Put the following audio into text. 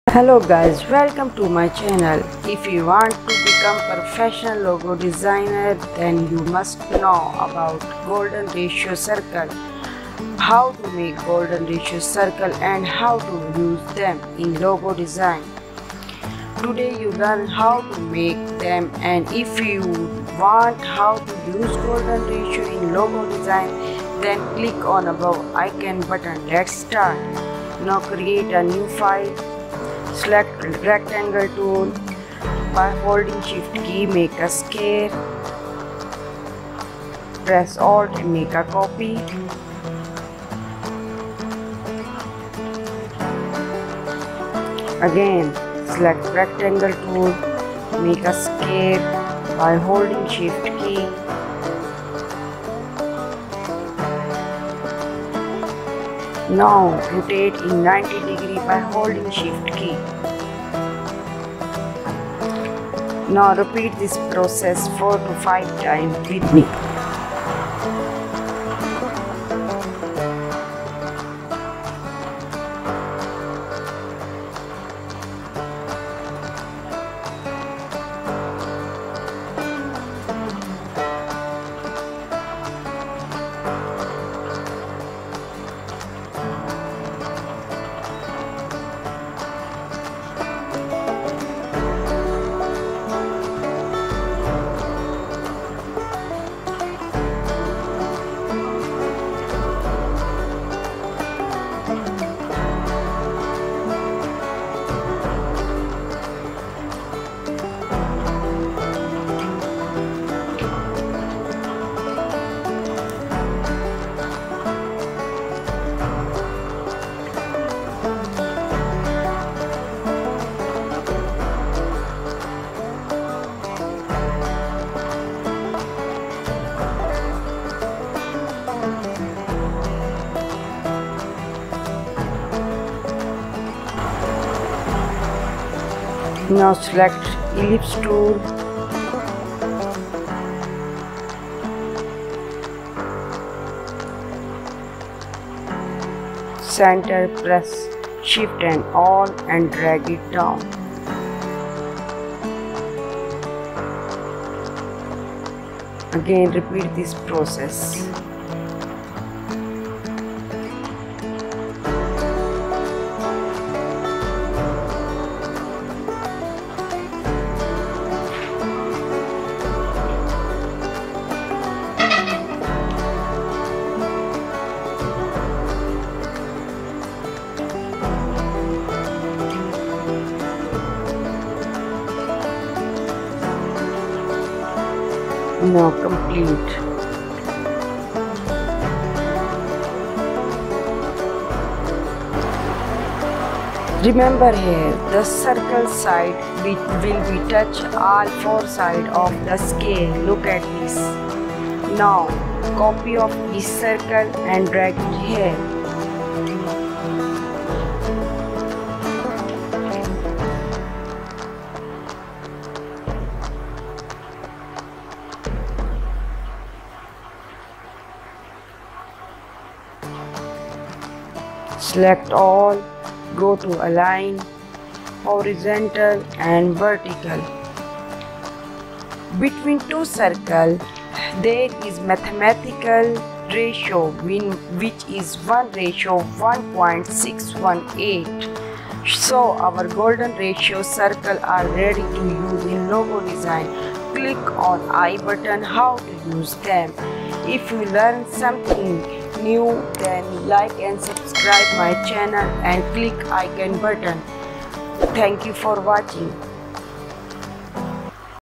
Hello guys, welcome to my channel. If you want to become professional logo designer, then you must know about golden ratio circle, how to make golden ratio circle and how to use them in logo design. Today you learn how to make them, and if you want how to use golden ratio in logo design, then click on above icon button. Let's start. Now create a new file. Select rectangle tool. By holding shift key, make a square. Press alt and make a copy. Again, select rectangle tool, make a square by holding shift key. Now rotate in 90 degrees by holding shift key. Now repeat this process 4 to 5 times with me. Now select ellipse tool. Center, press shift and alt and drag it down. Again repeat this process. Now complete. Remember here, the circle side will be touch all four sides of the scale. Look at this. Now copy of this circle and drag it here. Select all, go to align, horizontal and vertical. Between two circles, there is mathematical ratio which is 1:1.618. So our golden ratio circle are ready to use in logo design. Click on I button how to use them. If you learn something new, then like and subscribe my channel and click icon button. Thank you for watching.